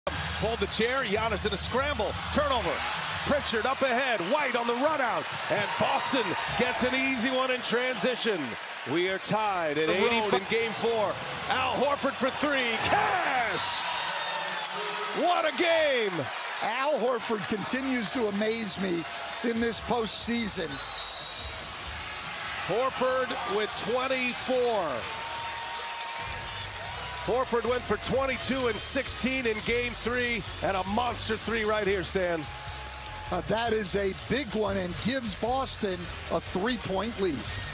Pulled the chair, Giannis in a scramble, turnover. Pritchard up ahead, White on the run out, and Boston gets an easy one in transition. We are tied at 85 in game 4. Al Horford for 3, cash! What a game! Al Horford continues to amaze me in this postseason. Horford with 24. Horford went for 22 and 16 in game 3, and a monster 3 right here, Stan. That is a big one and gives Boston a 3-point lead.